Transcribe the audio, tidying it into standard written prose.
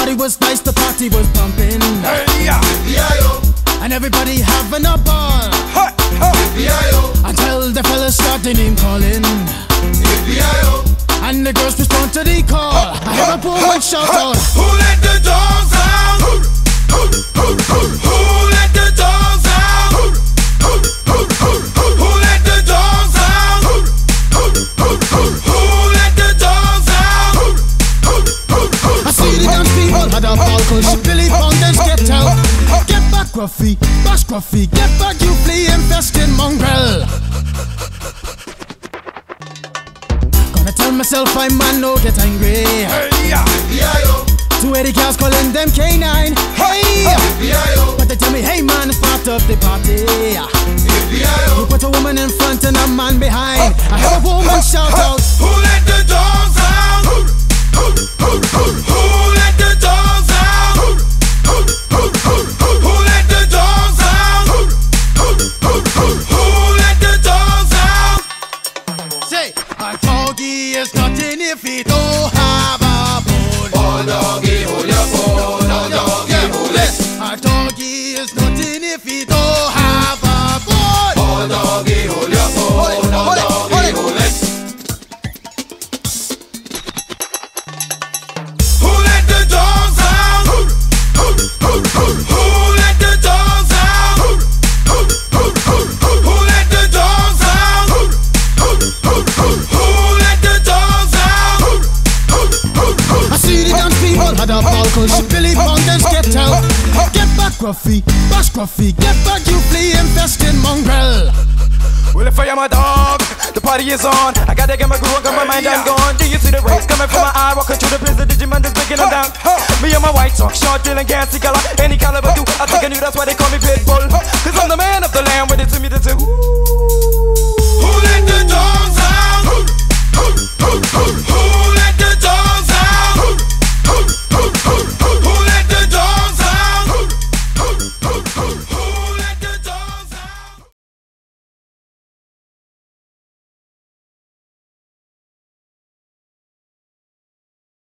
party was nice, the party was pumping. Hey, yeah. And everybody having a ball. Until the fellas start the name calling. And the girls respond to the call. I hear a woman shout out, who let the dogs out? Who let the dogs out? Who let the dogs out? Who let the dogs out? I see the dance people had a ball, cause Billy Fountains get out. Get back, Gruffy, bash Gruffy, get back, you flea infested mongrel. Gonna tell myself I'm man, no get angry. Hey, yeah. 280 girls calling them K9. Hey, but they tell me, hey man, it's part of the party. You put a woman in front and a man behind. I heard a woman shout out, who let the dogs out? Who let the dogs out? Who let the dogs out? Who let the dogs out? say, a doggy is nothing if he don't have a bone. Oh doggy, hold your bone. Oh doggy, hold it. A doggy is nothing if he don't have a bone. Oh doggy, hold your bone. Oh doggy, hold it. Who let the dogs out? Who let the dogs out? Who let the dogs out? Who let the dogs out? I see the dance people had a ball, cause Billy Fountains get out. Get back, Gruffy, bash Gruffy, get back, you flea infested mongrel. Well, if I am a dog, the party is on. I gotta get my groove on, got my mind, I'm gone. Do you see the rays coming from my eye? Walking through the prison, Digimon is breaking them down. Me and my white talk, short, dealing, gassy color, any caliber do. I think I knew that's why they call me Pitbull. Cause I'm the man of